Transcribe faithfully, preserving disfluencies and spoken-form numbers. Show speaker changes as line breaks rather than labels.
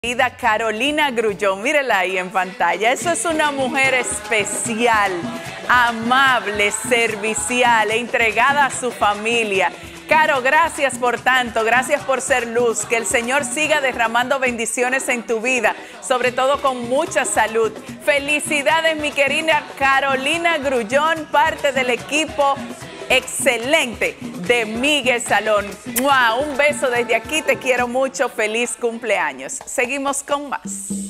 Querida Carolina Grullón, mírela ahí en pantalla. Eso es una mujer especial, amable, servicial, entregada a su familia. Caro, gracias por tanto, gracias por ser luz. Que el Señor siga derramando bendiciones en tu vida, sobre todo con mucha salud. Felicidades, mi querida Carolina Grullón, parte del equipo excelente de Miguel Salón. ¡Mua! Un beso desde aquí, te quiero mucho, feliz cumpleaños. Seguimos con más.